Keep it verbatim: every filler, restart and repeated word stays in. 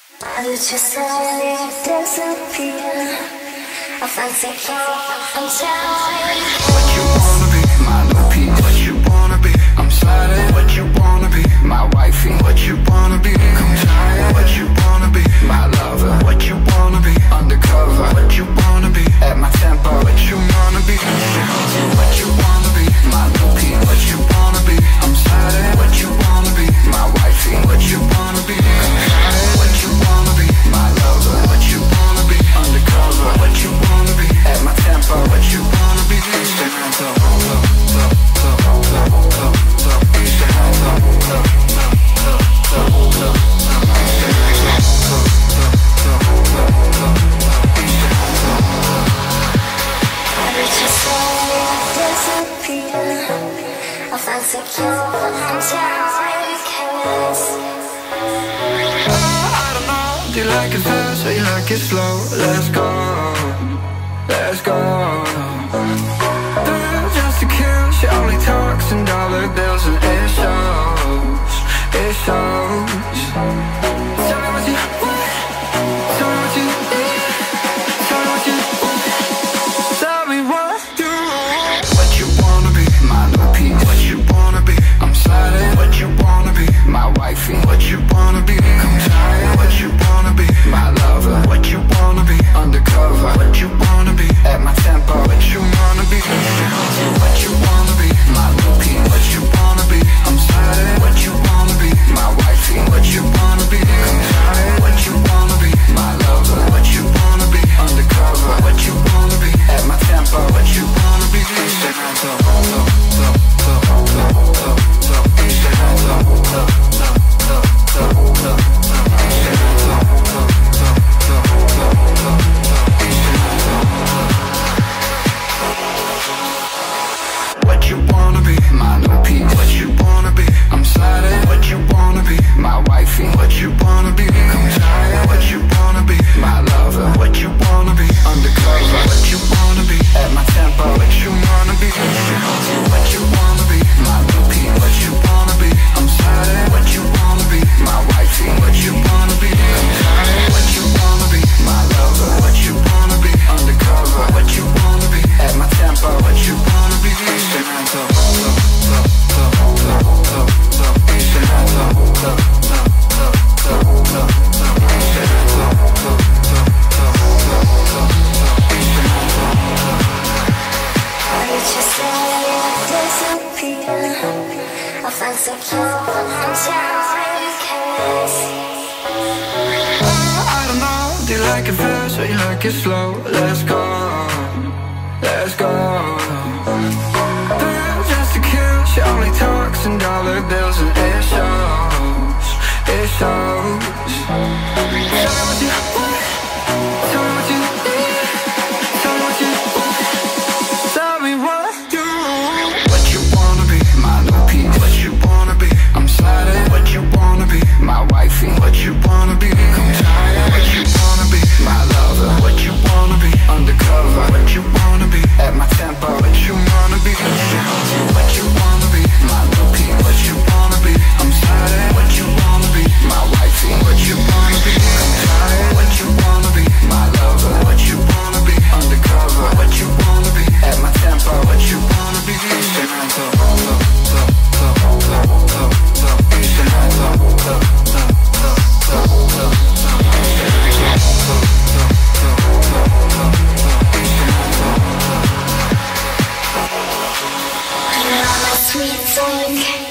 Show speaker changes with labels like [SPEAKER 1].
[SPEAKER 1] I just slowly disappear. I fancy you, I'm telling you.
[SPEAKER 2] What you wanna be, my new piece. What you wanna be, I'm sliding. What you wanna be, my wifey. What you wanna be, come try it. What you wanna be, my lover. What you wanna be, undercover. What you wanna be, at my tempo. What you wanna be, what you wanna be, my new piece. What you wanna be, I'm sliding. What you wanna be, my wifey. What you wanna be, come try it. What you wanna be, my lover. What you wanna be, undercover. What you wanna be, at my tempo. What you wanna be, stay on top, top, top, top, top, top, top, stay on top, top, top, top, top, top, stay on top, top, top, top, top, stay on top.
[SPEAKER 1] I just slowly disappear. I fancy you, I'm telling you.
[SPEAKER 2] I don't know, do you like it fast or you like it slow? Let's go, let's go. Thrill just to kill, she only talks in dollar bills and it shows, it shows. Tell me what you want, tell me what you need, tell me what you want, tell me what you want. What you wanna be, my new piece. What you wanna be, I'm sliding. What you wanna be, my wifey. What you wanna be, come try it. What you wanna be, my lover. What you wanna be, undercover. What you wanna be, at my tempo. What you wanna be, what you wanna be, my new piece. What you wanna be, I'm sliding. What you wanna be, my wifey. What you wanna be, come try it. What you wanna be, my lover. What you wanna be, undercover. What you wanna be, at my tempo. What you wanna be, stay on top, top, top, top, top, top, top, stay on top, top, top, top, top, top, stay on top, top, top, top, top, top, stay on top. What you wanna be, my new piece. What you wanna be, I'm sliding. What you wanna be, my wifey. What you wanna be, come try it. What you wanna be, my lover. What you wanna be, undercover. What you wanna be, at my tempo. What you wanna be, what you wanna be, my new piece. What you wanna be, I'm sliding. What you wanna be, my wifey. What you wanna be, come try it. What you wanna be, my lover. What you wanna be, undercover. What you wanna be, at my tempo. What you wanna be, stay on top, top, top, top, top, top, top, stay on top, top, top, top, top, top, top, stay on top, top, top, top, top, top, stay on top.
[SPEAKER 1] I just slowly disappear. I fancy you, I'm telling you.
[SPEAKER 2] I don't know, do you like it fast or you like it slow? Let's go, let's go. Thrill just to kill, she only talks in dollar bills and it shows, it shows. Tell me what you want, tell me what you need, tell me what you want, tell me what you want. What you wanna be, my new piece. What you wanna be, I'm sliding. What you wanna be, my wifey. What you wanna be, come try it. What you wanna be, my lover. What you wanna be, undercover. What you wanna be, at my tempo. What you wanna be, what you wanna be, my new piece. What you wanna be, I'm sliding. What you wanna be, my wifey. What you wanna be, come try it. What you wanna be, my lover. What you wanna be, undercover. What you wanna be, at my tempo. What you wanna be, stay on top, top, top, top, top, top, top, stay on top, top, top, top, top, top, stay on top, top, top, top, top, top, stay on top.
[SPEAKER 1] You're my sweet thing.